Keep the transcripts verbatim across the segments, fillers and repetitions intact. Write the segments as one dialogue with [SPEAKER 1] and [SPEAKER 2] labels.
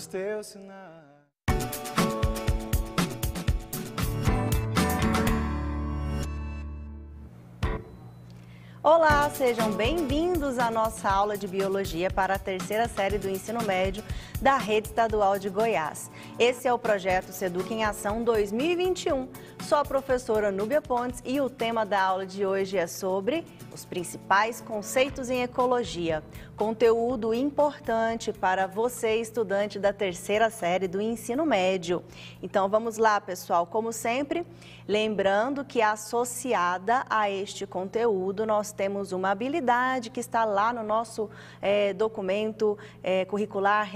[SPEAKER 1] os teus sinais.
[SPEAKER 2] Olá, sejam bem-vindos à nossa aula de Biologia para a terceira série do Ensino Médio da Rede Estadual de Goiás. Esse é o projeto Seduc em Ação dois mil e vinte e um. Sou a professora Núbia Pontes e o tema da aula de hoje é sobre os principais conceitos em ecologia. Conteúdo importante para você, estudante da terceira série do Ensino Médio. Então vamos lá, pessoal. Como sempre, lembrando que associada a este conteúdo nós temos uma habilidade que está lá no nosso é, documento é, curricular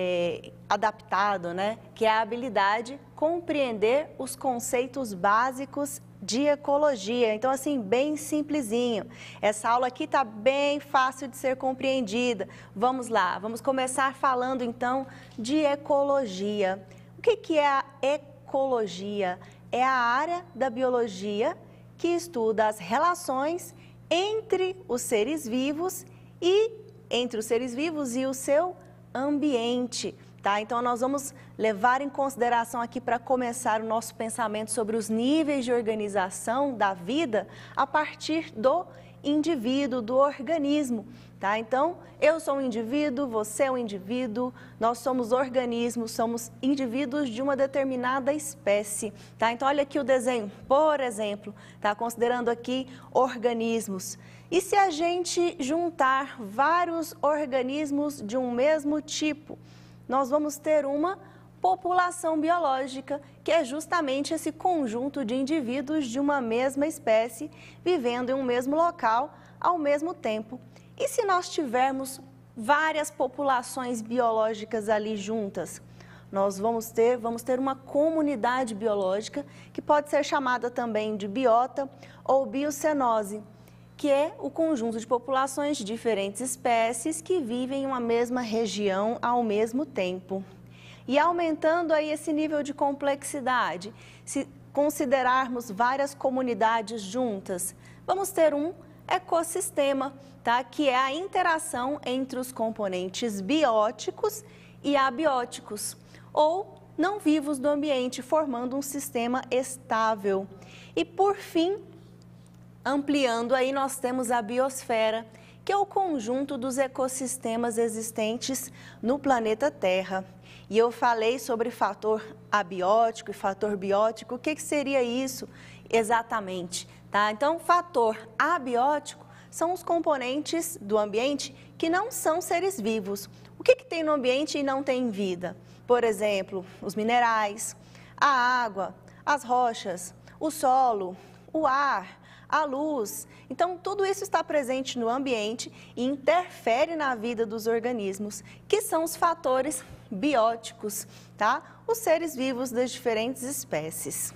[SPEAKER 2] é, adaptado, né? Que é a habilidade compreender os conceitos básicos de ecologia. Então, assim, bem simplesinho. Essa aula aqui está bem fácil de ser compreendida. Vamos lá, vamos começar falando, então, de ecologia. O que que é a ecologia? É a área da biologia que estuda as relações entre os seres vivos e entre os seres vivos e o seu ambiente. Tá? Então, nós vamos levar em consideração aqui para começar o nosso pensamento sobre os níveis de organização da vida a partir do indivíduo, do organismo. Tá? Então, eu sou um indivíduo, você é um indivíduo, nós somos organismos, somos indivíduos de uma determinada espécie. Tá? Então, olha aqui o desenho, por exemplo, tá? Considerando aqui organismos. E se a gente juntar vários organismos de um mesmo tipo, nós vamos ter uma população biológica, que é justamente esse conjunto de indivíduos de uma mesma espécie, vivendo em um mesmo local ao mesmo tempo. E se nós tivermos várias populações biológicas ali juntas, nós vamos ter, vamos ter uma comunidade biológica, que pode ser chamada também de biota ou biocenose, que é o conjunto de populações de diferentes espécies que vivem em uma mesma região ao mesmo tempo. E aumentando aí esse nível de complexidade, se considerarmos várias comunidades juntas, vamos ter um ecossistema, tá? Que é a interação entre os componentes bióticos e abióticos, ou não vivos do ambiente, formando um sistema estável. E por fim, ampliando aí, nós temos a biosfera, que é o conjunto dos ecossistemas existentes no planeta Terra. E eu falei sobre fator abiótico e fator biótico. O que que seria isso exatamente? Tá? Então, fator abiótico são os componentes do ambiente que não são seres vivos. O que que tem no ambiente e não tem vida? Por exemplo, os minerais, a água, as rochas, o solo, o ar, a luz. Então, tudo isso está presente no ambiente e interfere na vida dos organismos, que são os fatores bióticos, tá? Os seres vivos das diferentes espécies.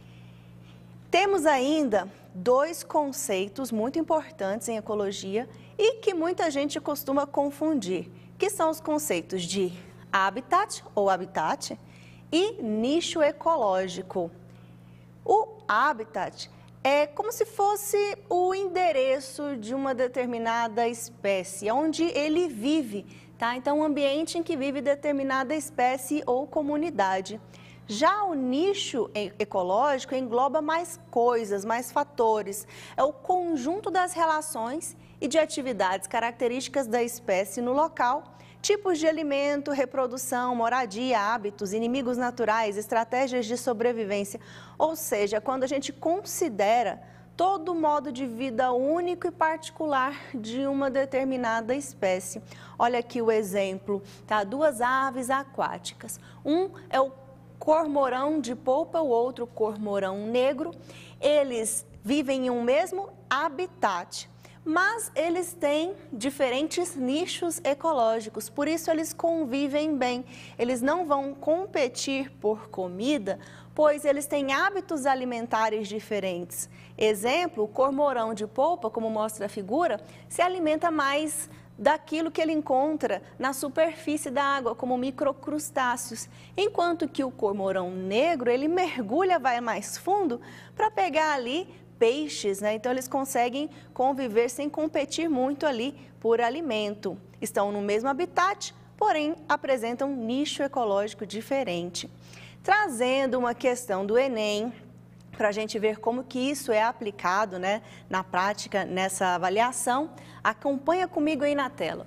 [SPEAKER 2] Temos ainda dois conceitos muito importantes em ecologia e que muita gente costuma confundir, que são os conceitos de habitat ou habitat e nicho ecológico. O habitat é como se fosse o endereço de uma determinada espécie, onde ele vive, tá? Então, um ambiente em que vive determinada espécie ou comunidade. Já o nicho ecológico engloba mais coisas, mais fatores. É o conjunto das relações e de atividades características da espécie no local, tipos de alimento, reprodução, moradia, hábitos, inimigos naturais, estratégias de sobrevivência. Ou seja, quando a gente considera todo o modo de vida único e particular de uma determinada espécie. Olha aqui o exemplo, tá? Duas aves aquáticas. Um é o cormorão de polpa, o outro cormorão negro. Eles vivem em um mesmo habitat, mas eles têm diferentes nichos ecológicos, por isso eles convivem bem. Eles não vão competir por comida, pois eles têm hábitos alimentares diferentes. Exemplo, o cormorão de polpa, como mostra a figura, se alimenta mais daquilo que ele encontra na superfície da água, como microcrustáceos, enquanto que o cormorão negro, ele mergulha, vai mais fundo para pegar ali peixes, né? Então eles conseguem conviver sem competir muito ali por alimento. Estão no mesmo habitat, porém apresentam um nicho ecológico diferente. Trazendo uma questão do Enem, para a gente ver como que isso é aplicado, né, na prática, nessa avaliação, acompanha comigo aí na tela.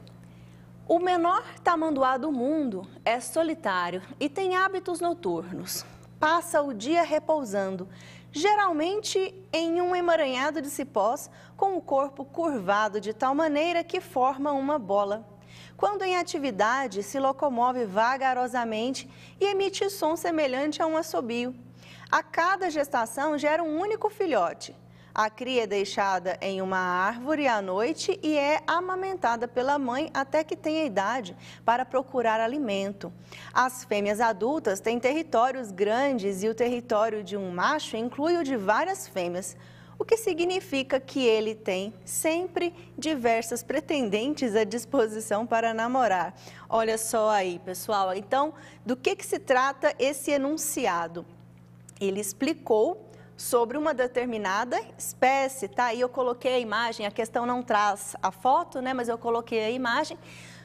[SPEAKER 2] O menor tamanduá do mundo é solitário e tem hábitos noturnos. Passa o dia repousando, geralmente em um emaranhado de cipós com o corpo curvado de tal maneira que forma uma bola. Quando em atividade, se locomove vagarosamente e emite som semelhante a um assobio. A cada gestação gera um único filhote. A cria é deixada em uma árvore à noite e é amamentada pela mãe até que tenha idade para procurar alimento. As fêmeas adultas têm territórios grandes e o território de um macho inclui o de várias fêmeas, o que significa que ele tem sempre diversas pretendentes à disposição para namorar. Olha só aí, pessoal. Então, do que que se trata esse enunciado? Ele explicou sobre uma determinada espécie, tá? Aí eu coloquei a imagem, a questão não traz a foto, né? Mas eu coloquei a imagem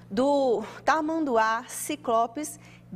[SPEAKER 2] do tamanduá ciclopes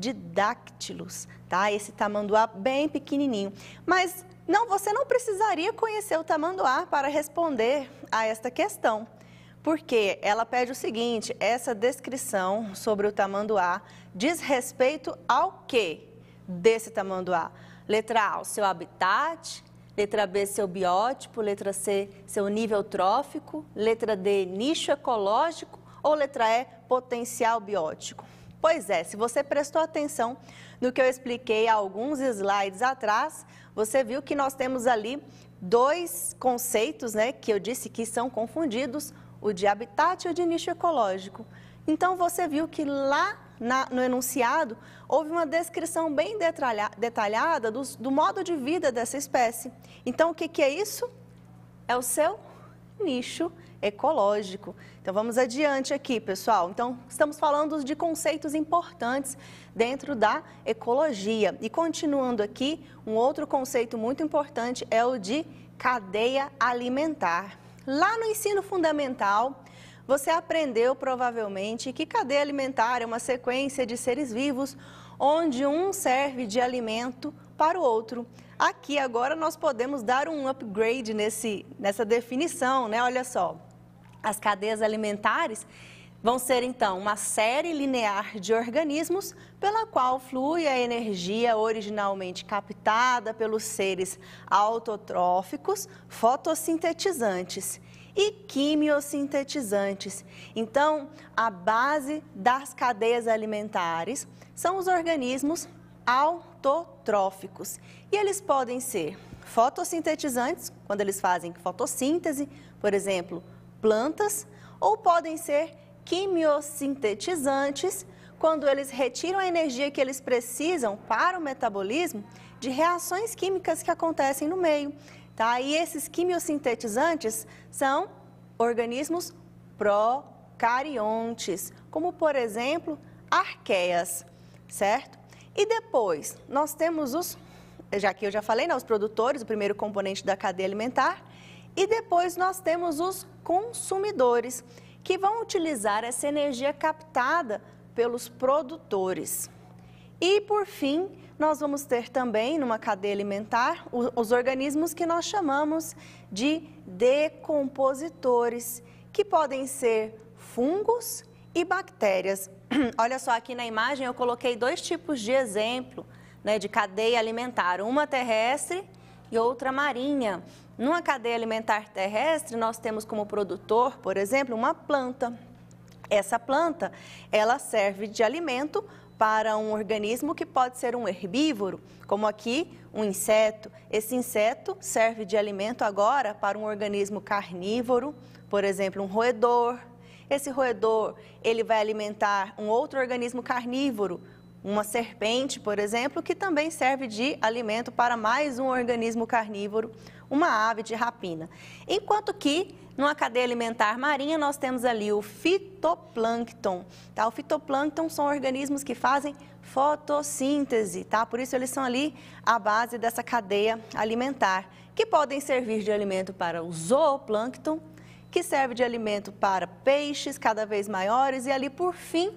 [SPEAKER 2] didactylus, tá? Esse tamanduá bem pequenininho. Mas não, você não precisaria conhecer o tamanduá para responder a esta questão, porque ela pede o seguinte: essa descrição sobre o tamanduá diz respeito ao quê desse tamanduá? Letra A, o seu habitat. Letra B, seu biótipo. Letra C, seu nível trófico. Letra D, nicho ecológico. Ou letra E, potencial biótico. Pois é, se você prestou atenção no que eu expliquei há alguns slides atrás, você viu que nós temos ali dois conceitos, né, que eu disse que são confundidos, o de habitat e o de nicho ecológico. Então, você viu que lá na, no enunciado houve uma descrição bem detalha, detalhada do, do modo de vida dessa espécie. Então, o que, que é isso? É o seu nicho ecológico. Então, vamos adiante aqui, pessoal. Então, estamos falando de conceitos importantes dentro da ecologia. E continuando aqui, um outro conceito muito importante é o de cadeia alimentar. Lá no ensino fundamental, você aprendeu provavelmente que cadeia alimentar é uma sequência de seres vivos onde um serve de alimento para o outro. Aqui agora nós podemos dar um upgrade nesse, nessa definição, né? Olha só, as cadeias alimentares vão ser então uma série linear de organismos pela qual flui a energia originalmente captada pelos seres autotróficos, fotossintetizantes e quimiosintetizantes. Então, a base das cadeias alimentares são os organismos autotróficos. E eles podem ser fotossintetizantes, quando eles fazem fotossíntese, por exemplo, plantas, ou podem ser quimiosintetizantes, quando eles retiram a energia que eles precisam para o metabolismo de reações químicas que acontecem no meio. Tá? E esses quimiosintetizantes são organismos procariontes, como por exemplo, arqueias, certo? E depois nós temos os, já que eu já falei, né, os produtores, o primeiro componente da cadeia alimentar, e depois nós temos os consumidores, que vão utilizar essa energia captada pelos produtores. E por fim, nós vamos ter também, numa cadeia alimentar, os organismos que nós chamamos de decompositores, que podem ser fungos e bactérias. Olha só, aqui na imagem eu coloquei dois tipos de exemplo, né, de cadeia alimentar, uma terrestre e outra marinha. Numa cadeia alimentar terrestre, nós temos como produtor, por exemplo, uma planta. Essa planta, ela serve de alimento para um organismo que pode ser um herbívoro, como aqui um inseto. Esse inseto serve de alimento agora para um organismo carnívoro, por exemplo, um roedor. Esse roedor, ele vai alimentar um outro organismo carnívoro, uma serpente, por exemplo, que também serve de alimento para mais um organismo carnívoro, uma ave de rapina. Enquanto que, numa cadeia alimentar marinha, nós temos ali o fitoplâncton. Tá? O fitoplâncton são organismos que fazem fotossíntese, tá? Por isso eles são ali a base dessa cadeia alimentar, que podem servir de alimento para o zooplâncton, que serve de alimento para peixes cada vez maiores, e ali, por fim,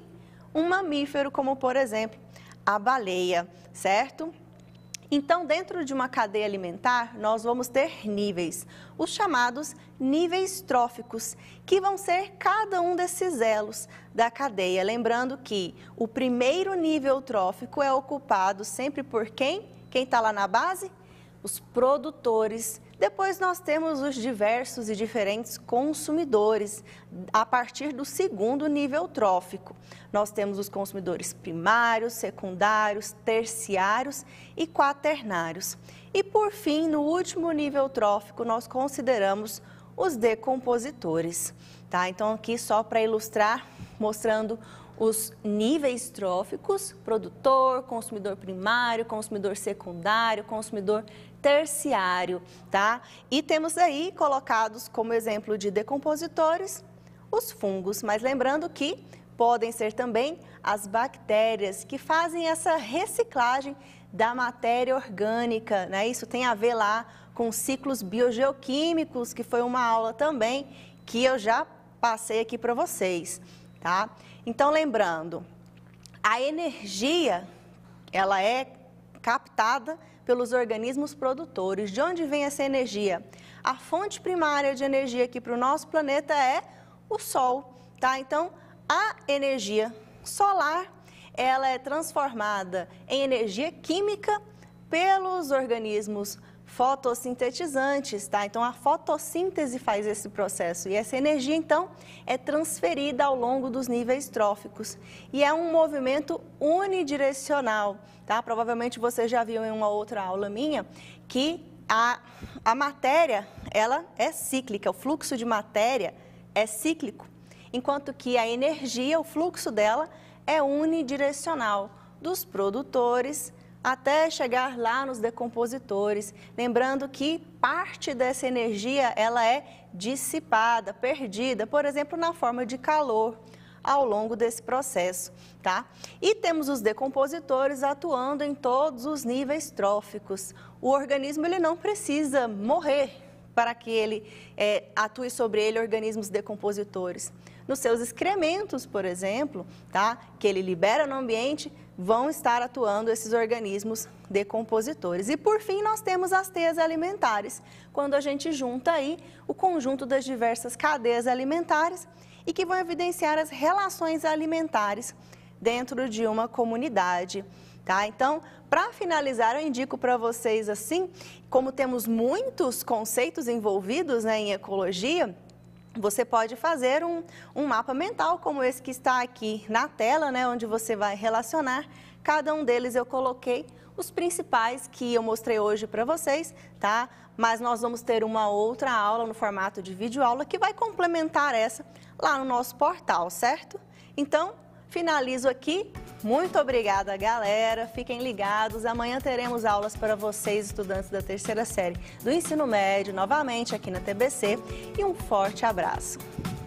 [SPEAKER 2] um mamífero, como por exemplo a baleia, certo? Então, dentro de uma cadeia alimentar, nós vamos ter níveis, os chamados níveis tróficos, que vão ser cada um desses elos da cadeia. Lembrando que o primeiro nível trófico é ocupado sempre por quem? Quem está lá na base? Os produtores. Depois nós temos os diversos e diferentes consumidores, a partir do segundo nível trófico. Nós temos os consumidores primários, secundários, terciários e quaternários. E por fim, no último nível trófico, nós consideramos os decompositores. Tá? Então aqui só para ilustrar, mostrando os níveis tróficos: produtor, consumidor primário, consumidor secundário, consumidor terciário, tá? E temos aí colocados como exemplo de decompositores os fungos, mas lembrando que podem ser também as bactérias que fazem essa reciclagem da matéria orgânica, né? Isso tem a ver lá com ciclos biogeoquímicos, que foi uma aula também que eu já passei aqui para vocês, tá? Então, lembrando, a energia, ela é captada pelos organismos produtores. De onde vem essa energia? A fonte primária de energia aqui para o nosso planeta é o Sol, tá? Então, a energia solar, ela é transformada em energia química pelos organismos fotossintetizantes, tá? Então, a fotossíntese faz esse processo e essa energia, então, é transferida ao longo dos níveis tróficos. E é um movimento unidirecional, tá? Provavelmente você já viu em uma outra aula minha que a, a matéria, ela é cíclica, o fluxo de matéria é cíclico, enquanto que a energia, o fluxo dela é unidirecional, dos produtores até chegar lá nos decompositores. Lembrando que parte dessa energia ela é dissipada, perdida, por exemplo, na forma de calor ao longo desse processo, tá? E temos os decompositores atuando em todos os níveis tróficos. O organismo ele não precisa morrer para que ele é, atue sobre ele organismos decompositores. Nos seus excrementos, por exemplo, tá? Que ele libera no ambiente, vão estar atuando esses organismos decompositores. E por fim, nós temos as teias alimentares, quando a gente junta aí o conjunto das diversas cadeias alimentares e que vão evidenciar as relações alimentares dentro de uma comunidade, tá? Então, para finalizar, eu indico para vocês assim, como temos muitos conceitos envolvidos, né, em ecologia, você pode fazer um, um mapa mental como esse que está aqui na tela, né, onde você vai relacionar. Cada um deles eu coloquei os principais que eu mostrei hoje para vocês, tá? Mas nós vamos ter uma outra aula no formato de videoaula que vai complementar essa lá no nosso portal, certo? Então, finalizo aqui. Muito obrigada, galera. Fiquem ligados. Amanhã teremos aulas para vocês, estudantes da terceira série do ensino médio, novamente aqui na T B C. E um forte abraço.